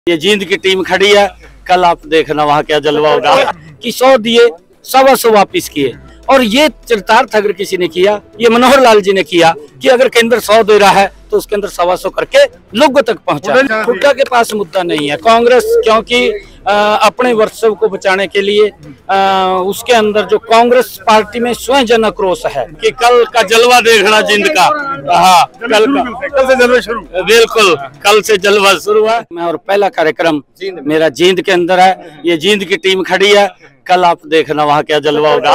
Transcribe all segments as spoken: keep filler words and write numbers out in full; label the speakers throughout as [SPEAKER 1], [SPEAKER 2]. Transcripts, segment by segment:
[SPEAKER 1] ये जींद की टीम खड़ी है, कल आप देखना वहाँ क्या जलवा होगा कि सौ दिए सवा सौ वापिस किए। और ये चरितार्थ अगर किसी ने किया, ये मनोहर लाल जी ने किया कि अगर केंद्र सौ दे रहा है तो उसके अंदर सवा सौ करके लोगों तक पहुंचा। हुड्डा के पास मुद्दा नहीं है। कांग्रेस क्योंकि आ, अपने वर्चस्व को बचाने के लिए आ, उसके अंदर जो कांग्रेस पार्टी में स्वयं जन आक्रोश है कि कल का जलवा देखना जींद का। हाँ, कल का
[SPEAKER 2] कल से जलवा शुरू,
[SPEAKER 1] बिल्कुल कल से जलवा शुरू है। मैं और पहला कार्यक्रम मेरा जींद के अंदर है। ये जींद की टीम खड़ी है, कल आप देखना वहाँ क्या जलवा होगा।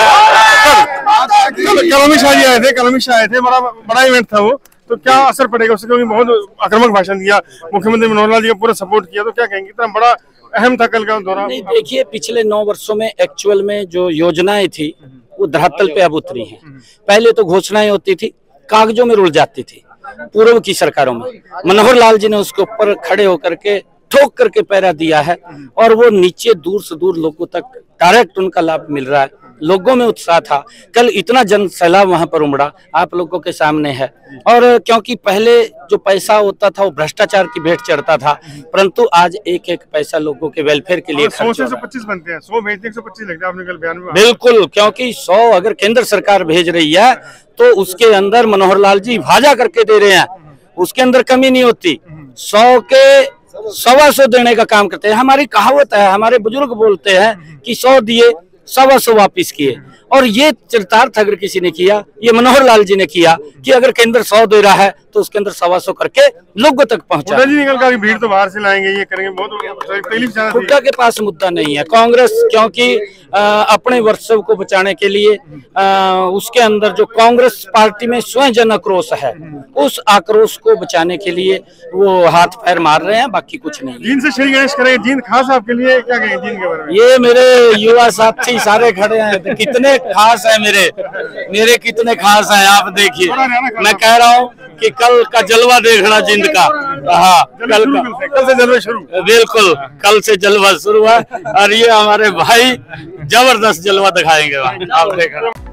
[SPEAKER 2] कलमी शाह जी आए थे, कलमी शाह आए थे, बड़ा बड़ा इवेंट था वो, तो क्या असर पड़ेगा उससे? क्योंकि बहुत आक्रामक भाषण दिया, मुख्यमंत्री मनोहर लाल जी का पूरा सपोर्ट किया, तो क्या कहेंगे इतना बड़ा अहम था कल का दौरा?
[SPEAKER 1] नहीं, देखिए पिछले नौ वर्षों में एक्चुअल में जो योजनाएं थी वो धरातल पे अब उतरी हैं। पहले तो घोषणाएं होती थी, कागजों में रुल जाती थी पूर्व की सरकारों में। मनोहर लाल जी ने उसके ऊपर खड़े होकर के ठोक करके पैरा दिया है और वो नीचे दूर से दूर लोगों तक डायरेक्ट उनका लाभ मिल रहा है। लोगों में उत्साह था, कल इतना जन सैलाब वहां पर उमड़ा, आप लोगों के सामने है। और क्योंकि पहले जो पैसा होता था वो भ्रष्टाचार की भेंट चढ़ता था, परंतु आज एक एक पैसा लोगों के वेलफेयर के लिए
[SPEAKER 2] सौ से पच्चीस बनते हैं, सौ भेजते एक सौ पच्चीस लगता है, आपने कल बयान में।
[SPEAKER 1] बिल्कुल, क्योंकि सौ अगर केंद्र सरकार भेज रही है तो उसके अंदर मनोहर लाल जी भाजा करके दे रहे हैं, उसके अंदर कमी नहीं होती। सौ के सवा सौ देने का काम करते हैं। हमारी कहावत है, हमारे बुजुर्ग बोलते हैं कि सौ दिए सवा सौ वापिस किए। और ये चरितार्थ अगर किसी ने किया, ये मनोहर लाल जी ने किया कि अगर केंद्र सौ दे रहा है तो उसके अंदर सवा सौ करके लोगों तक पहुंचा।
[SPEAKER 2] हुड्डा जी निकल कर भीड़ तो बाहर से लाएंगे, ये करेंगे, बहुत
[SPEAKER 1] हुड्डा के पास मुद्दा नहीं है। कांग्रेस क्योंकि आ, अपने वर्चस्व को बचाने के लिए आ, उसके अंदर जो कांग्रेस पार्टी में स्वयं जन आक्रोश है, उस आक्रोश को बचाने के लिए वो हाथ पैर मार रहे हैं, बाकी कुछ नहीं।
[SPEAKER 2] जींद से श्री गणेश करेंगे, जींद खास आपके लिए क्या कहेंगे जींद के बारे में?
[SPEAKER 1] ये मेरे युवा साथी सारे खड़े हैं, तो कितने खास है मेरे मेरे कितने खास हैं आप देखिए। मैं कह रहा हूँ कि कल का जलवा देखना जींद का। हाँ, कल का
[SPEAKER 2] कल से जलवा शुरू,
[SPEAKER 1] बिल्कुल कल से जलवा शुरू है। और ये हमारे भाई जबरदस्त जलवा दिखाएंगे, आप देखना।